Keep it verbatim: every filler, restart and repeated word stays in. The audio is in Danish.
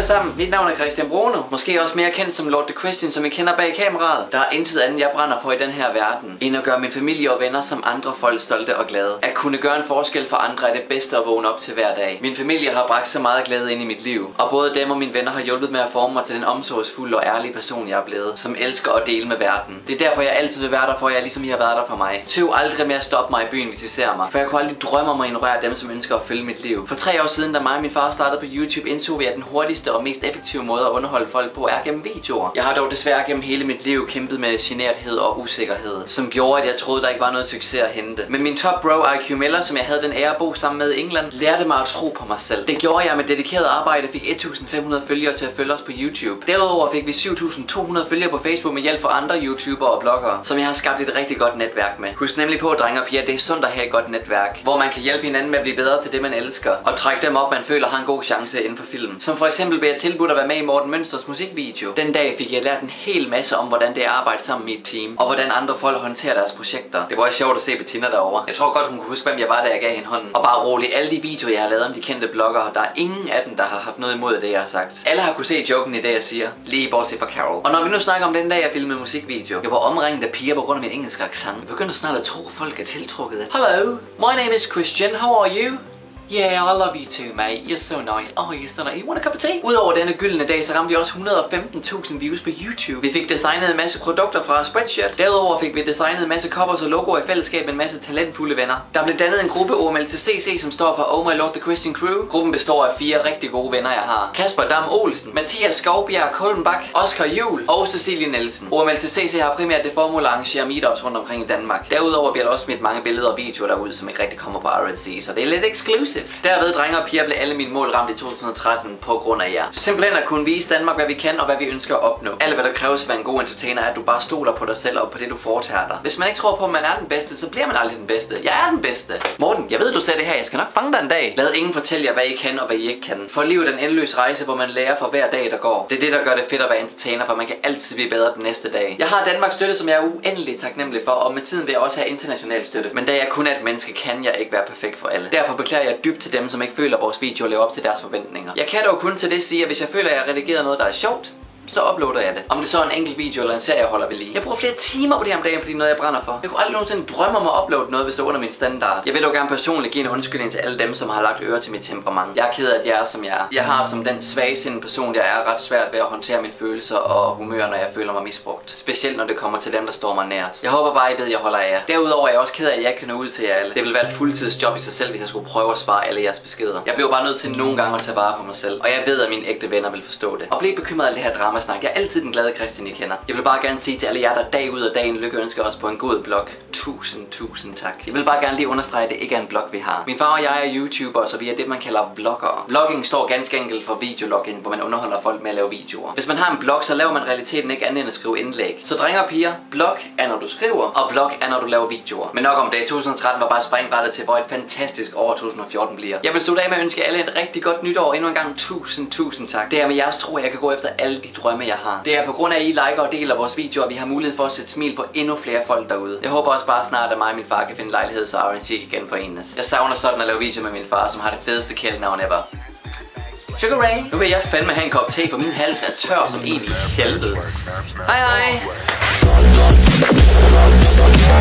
alle sammen, mit navn er Christian Bruno. Måske også mere kendt som Lord The Question, som I kender bag kameraet. Der er intet andet jeg brænder for i den her verden, end at gøre min familie og venner som andre folk stolte og glade. At kunne gøre en forskel for andre er det bedste at vågne op til hver dag. Min familie har bragt så meget glæde ind i mit liv, og både dem og mine venner har hjulpet med at forme mig til den omsorgsfulde og ærlige person jeg er blevet, som elsker at dele med verden. Det er derfor jeg altid vil være der for jer, ligesom I har været der for mig. Tøv aldrig med at stoppe mig i byen, hvis I ser mig, for jeg kunne aldrig drømme om at ignorere dem, som ønsker at følge mit liv. For tre år siden, da mig og min far startede på YouTube, indså vi, at den hurtigste og mest effektive måde at underholde folk på er gennem videoer. Jeg har dog desværre gennem hele mit liv kæmpet med generthed og usikkerhed, som gjorde, at jeg troede, der ikke var noget succes at hente. Men min top bro, I Q Miller, som jeg havde den ære at bo sammen med i England, lærte mig at tro på mig selv. Det gjorde jeg med dedikeret arbejde, fik et tusind fem hundrede følgere til at følge os på YouTube. Derudover fik vi syv tusind to hundrede følgere på Facebook med hjælp fra andre YouTubere og bloggere, som jeg har skabt et rigtig godt netværk med. Husk nemlig på, drenge og piger, det er sundt at have et godt netværk, hvor man kan hjælpe hinanden med at blive bedre til det, man elsker, og trække dem op, man føler har en god chance inden for film. Som for eksempel blev jeg tilbudt at være med i Morten Mønsters musikvideo. Den dag fik jeg lært en hel masse om, hvordan det er at arbejde sammen med et team, og hvordan andre folk håndterer deres projekter. Det var også sjovt at se Bettina derovre. Jeg tror godt, hun kunne huske, hvem jeg var, da jeg gav hende hånden. Og bare roligt, alle de videoer, jeg har lavet om de kendte bloggere, der er ingen af dem, der har haft noget imod det, jeg har sagt. Alle har kunne se joken i det, jeg siger. Lige bortset fra Carol. Og når vi nu snakker om den dag, jeg filmede musikvideo, jeg var omringet af piger på grund af min engelske accent. Jeg begynder snart at tro, at folk er tiltrukket af. Hello, my name is Christian. How are you? Yeah, I love you too, mate. You're so nice. Oh, you're so nice. You want a cup of tea? Udover denne gyldne dag, så ramte vi også et hundrede og femten tusind views på YouTube. Vi fik designet en masse produkter fra Spreadshirt. Derudover fik vi designet en masse covers og logoer i fællesskab med en masse talentfulde venner. Der blev dannet en gruppe O M L T C C, som står for Oh My Lord The Question Crew. Gruppen består af fire rigtig gode venner, jeg har. Kasper Dam Olsen, Mathias Skovbjerg Koldenbak, Oscar Juhl og Cecilie Nielsen. O M L T C C har primært det formål at arrangere meetups rundt omkring i Danmark. Derudover bliver der også smidt mange billeder og videoer derud, som ikke rigtig kommer på R L C, så det er lidt exclusive. Derved, drenge og piger, blev alle mine mål ramt i to tusind og tretten på grund af jer. Simpelthen at kunne vise Danmark, hvad vi kan og hvad vi ønsker at opnå. Alt hvad der kræves at være en god entertainer er, at du bare stoler på dig selv og på det, du foretager dig. Hvis man ikke tror på, at man er den bedste, så bliver man aldrig den bedste. Jeg er den bedste. Morten, jeg ved, du sagde det her. Jeg skal nok fange dig en dag. Lad ingen fortælle jer, hvad I kan og hvad I ikke kan. For livet er en endeløs rejse, hvor man lærer for hver dag, der går. Det er det, der gør det fedt at være entertainer, for man kan altid blive bedre den næste dag. Jeg har Danmarks støtte, som jeg er uendelig taknemmelig for, og med tiden vil jeg også have international støtte. Men da jeg kun er et menneske, kan jeg ikke være perfekt for alle. Derfor beklager jeg dybt til dem, som ikke føler, at vores video lever op til deres forventninger. Jeg kan dog kun til det sige, at hvis jeg føler, at jeg har redigeret noget, der er sjovt, så uploader jeg det. Om det så er en enkelt video eller en serie, jeg holder ved lige. Jeg bruger flere timer på det om dagen, fordi det er noget, jeg brænder for. Jeg kunne aldrig nogensinde drømme om at uploade noget, hvis det er under min standard. Jeg vil dog gerne personligt give en undskyldning til alle dem, som har lagt øre til mit temperament. Jeg er ked af, at jeg er, som jeg er. Jeg har som den svagsindede person, jeg er, ret svært ved at håndtere mine følelser og humør, når jeg føler mig misbrugt. Specielt når det kommer til dem, der står mig nærmest. Jeg håber bare, I ved, at jeg holder af jer. Derudover er jeg også ked af, at jeg ikke kan nå ud til jer alle. Det ville være et fuldtidsjob i sig selv, hvis jeg skulle prøve at svare alle jeres beskeder. Jeg bliver bare nødt til nogle gange at tage vare på mig selv, og jeg ved, at mine ægte venner vil forstå det. Og bliv ikke bekymret af det her dramasnak. Jeg er altid den glade Christian, I kender. Jeg vil bare gerne sige til alle jer, der dag ud af dagen lykkeønsker os på en god blog. Tusind, tusind tak. Jeg vil bare gerne lige understrege, at det ikke er en blog, vi har. Min far og jeg er YouTubere, så vi er det, man kalder vloggere. Vlogging står ganske enkelt for videologging, hvor man underholder folk med at lave videoer. Hvis man har en blog, så laver man i realiteten ikke andet end at skrive indlæg. Så drenge og piger, blog er når du skriver, og vlog er når du laver videoer. Men nok om det. to tusind og tretten var bare springbrættet til, hvor et fantastisk år to tusind og fjorten bliver. Jeg vil slutte af med at ønske alle et rigtig godt nytår. Endnu en gang tusind, tusind tak. Det er med jeres tro, jeg kan gå efter alle de drømme, jeg har. Det er på grund af, at I liker og deler vores videoer, og vi har mulighed for at sætte smil på endnu flere folk derude. Jeg håber også bare snart, at mig og min far kan finde lejlighed, så R N C kan genforenes. Jeg savner sådan at lave videoer med min far, som har det fedeste kælenavn ever. Sugar Ray. Nu vil jeg fandme have en kop te, for min hals er tør som en i helvede. Hej hej.